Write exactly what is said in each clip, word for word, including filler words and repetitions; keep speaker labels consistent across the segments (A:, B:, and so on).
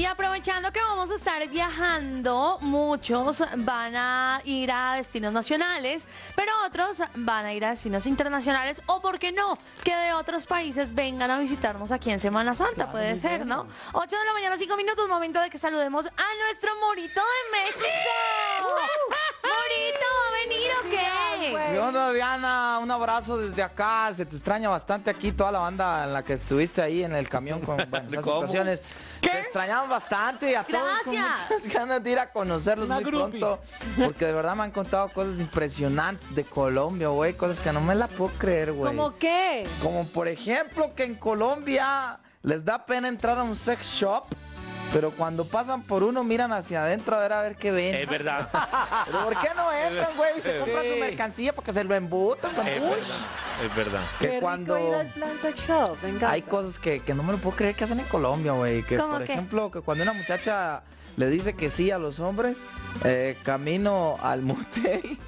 A: aprovechando que vamos a estar viajando, muchos van a ir a destinos nacionales, pero otros van a ir a destinos internacionales, o por qué no, que de otros países vengan a visitarnos aquí en Semana Santa,
B: Claro,
A: puede
B: muy
A: ser,
B: bueno.
A: ¿no? ocho de la mañana, cinco minutos, momento de que saludemos a nuestro Morito de México. Morito, ¿va a venir o qué?
C: ¿Qué onda, Diana? Un abrazo desde acá. Se te extraña bastante aquí toda la banda en la que estuviste ahí en el camión con bueno, esas
B: ¿Cómo?
C: situaciones. Te extrañamos bastante y a todos con
A: Gracias.
C: muchas ganas de ir a conocerlos
B: Una
C: muy
B: groupie.
C: pronto. Porque de verdad me han contado cosas impresionantes de Colombia, güey. Cosas que no me la puedo creer, güey.
D: ¿Cómo qué?
C: Como por ejemplo que en Colombia les da pena entrar a un sex shop, pero cuando pasan por uno miran hacia adentro a ver a ver qué ven.
B: Es verdad.
C: ¿Pero por qué no entran, güey? Se compran su
B: Sí.
C: mercancía porque se lo embutan. con-
B: Es
C: Uy.
B: verdad. Es verdad.
C: Que
D: Qué rico
C: cuando
D: ir al Plan Sex Shop, me encanta.
C: hay cosas que, que no me lo puedo creer que hacen en Colombia, güey. Que
A: ¿Cómo
C: por
A: qué?
C: ejemplo, que cuando una muchacha le dice que sí a los hombres, eh, camino al motel.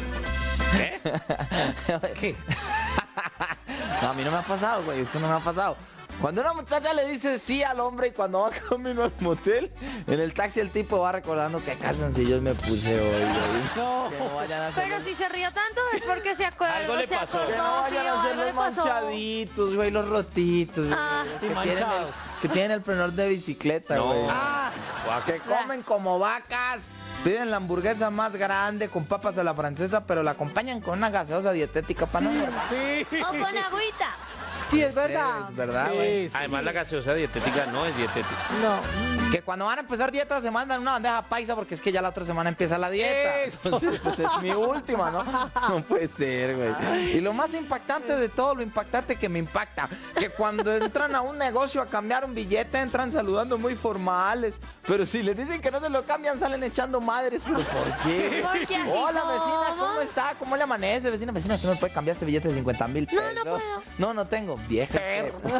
B: ¿Eh? ¿Qué?
C: No, a mí no me ha pasado, güey. Esto no me ha pasado. Cuando una muchacha le dice sí al hombre y cuando va camino al motel, en el taxi el tipo va recordando que calzoncillos me puse hoy, güey.
D: No.
C: Que no vayan a hacer
A: Pero
C: los-
A: si se rió tanto es porque se acuerda.
B: Algo le
A: se
B: pasó.
A: acordó,
C: Que no
A: sí,
C: vayan
A: o
C: a hacer
A: algo le
C: los
A: pasó.
C: manchaditos, güey, los rotitos, güey.
A: Ah.
C: los,
B: Y
C: que tienen el,
B: manchados.
C: los que tienen el frenor de bicicleta,
B: No.
C: güey.
D: Ah,
C: Que comen como vacas, piden la hamburguesa más grande con papas a la francesa, pero la acompañan con una gaseosa dietética para no engordar.
B: Sí.
A: O con agüita.
D: sí, es
C: Sí,
D: verdad.
C: es verdad, güey.
D: Sí, sí.
B: Además, la gaseosa dietética no es dietética.
D: No.
C: Que cuando van a empezar dieta se mandan una bandeja paisa porque es que ya la otra semana empieza la dieta.
B: Eso.
C: Entonces, pues es mi última, ¿no? No puede ser, güey. Y lo más impactante de todo, lo impactante que me impacta, que cuando entran a un negocio a cambiar un billete, entran saludando muy formales. Pero si les dicen que no se lo cambian, salen echando madres. ¿Pero por qué?
A: Porque así
C: Hola, vecina, ¿cómo
A: somos.
C: está? ¿Cómo le amanece? Vecina, vecina, ¿usted me puede cambiar este billete de cincuenta mil pesos?
A: No, no puedo.
C: No, no tengo. Vieja.
B: Perro.
C: No puede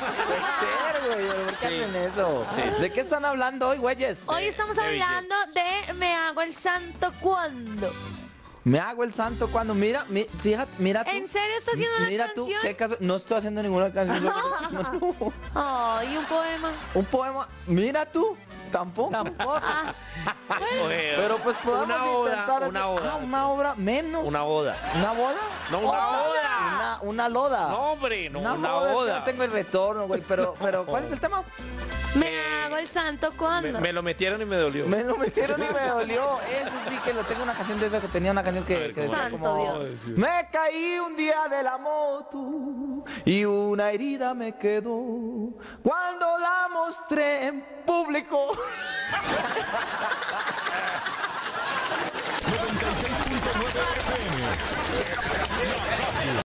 C: ser, güey. ¿Por qué
B: Sí.
C: hacen eso?
B: Sí.
C: ¿De qué están hablando hoy, güeyes?
A: Hoy estamos
B: qué
A: hablando de me hago el santo cuando.
C: Me hago el santo cuando, mira, mi- fíjate, mira tú.
A: ¿En serio está haciendo una
C: Mira
A: canción?
C: tú, qué caso, no estoy haciendo ninguna canción. No, no.
A: Ay, un poema.
C: Un poema, mira tú, tampoco.
D: Tampoco.
A: Ah, bueno,
B: Oye,
C: Pero pues podemos
B: una oda,
C: intentar hacer
B: una oda.
C: ah, una obra menos.
B: Una boda.
C: ¿Una boda?
B: No, una
C: Oda.
B: oda.
C: Una, una loda.
B: No, hombre, no,
C: una,
B: una
C: boda, es que
B: boda.
C: no tengo el retorno, güey, pero, pero ¿cuál es el tema?
A: me
B: Eh,
A: hago el santo
B: Me,
A: cuando.
B: me lo metieron y me dolió.
C: Me lo metieron y me dolió. Ese sí que lo tengo una canción de esa que tenía una canción
B: A
C: que,
B: ver,
C: que
B: ¿cómo
C: decía
A: Santo
C: como
A: Dios.
C: me caí un día de la moto y una herida me quedó cuando la mostré en público.
E: noventa y seis punto nueve F M.